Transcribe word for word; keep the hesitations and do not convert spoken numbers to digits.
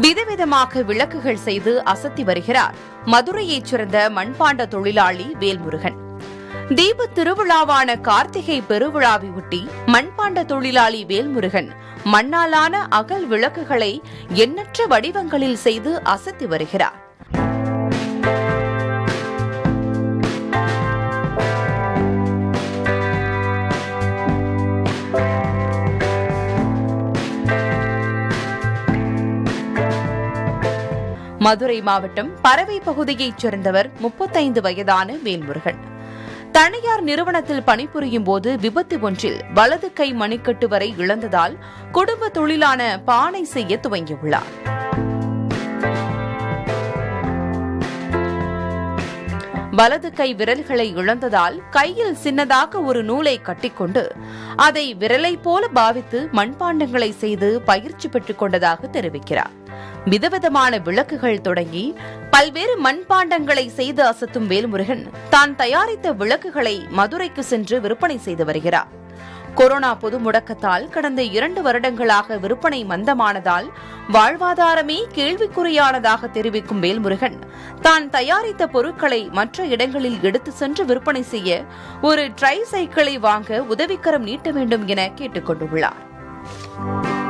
விதவிதமாக விளக்குகள் செய்து அசத்தி வருகிறார் மதுரையைச் சேர்ந்த மண்பாண்ட தொழிலாளி வேல்முருகன். தீப திருவிழாவான கார்த்திகை பெருவிழாவையொட்டி மண்பாண்ட தொழிலாளி வேல்முருகன் மண்ணாலான அகல் விளக்குகளை எண்ணற்ற வடிவங்களில் செய்து அசத்தி வருகிறார். மதுரை மாவட்டம் பரவை பகுதியைச் சேர்ந்தவர் முப்பத்தைந்து வயதான வேல்முருகன். தனியார் நிறுவனத்தில் பணிபுரியும் போது விபத்து ஒன்றில் வலது கை மணிக்கட்டு வரை இழந்ததால் குடும்ப தொழிலான பானை செய்ய துவங்கியுள்ளார். வலது கை விரல்களை இழந்ததால் கையில் சின்னதாக ஒரு நூலை கட்டிக்கொண்டு அதை விரலை போல பாவித்து மண்பாண்டங்களை செய்து பயிற்சி பெற்றுக் கொண்டதாக தெரிவிக்கிறார். விதவிதமான விளக்குகள் தொடங்கி பல்வேறு மண்பாண்டங்களை செய்து அசத்தும் வேல்முருகன் தான் தயாரித்த விளக்குகளை மதுரைக்கு சென்று விற்பனை செய்து வருகிறார். கொரோனா பொது முடக்கத்தால் கடந்த இரண்டு வருடங்களாக விற்பனை மந்தமானதால் வாழ்வாதாரமே கேள்விக்குறியானதாக தெரிவிக்கும் வேல்முருகன் தான் தயாரித்த பொருட்களை மற்ற இடங்களில் எடுத்து சென்று விற்பனை செய்ய ஒரு ட்ரை சைக்கிளை வாங்க உதவிக்கரம் நீட்ட வேண்டும் என கேட்டுக் கொண்டுள்ளார்.